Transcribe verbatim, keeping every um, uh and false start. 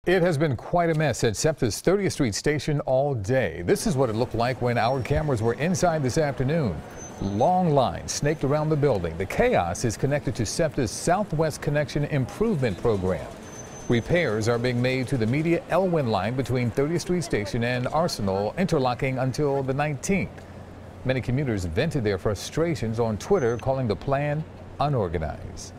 It has been quite a mess at SEPTA's thirtieth Street station all day. This is what it looked like when our cameras were inside this afternoon. Long lines snaked around the building. The chaos is connected to SEPTA's Southwest Connection Improvement Program. Repairs are being made to the Media Elwyn line between thirtieth Street Station and Arsenal, interlocking until the nineteenth. Many commuters vented their frustrations on Twitter, calling the plan unorganized.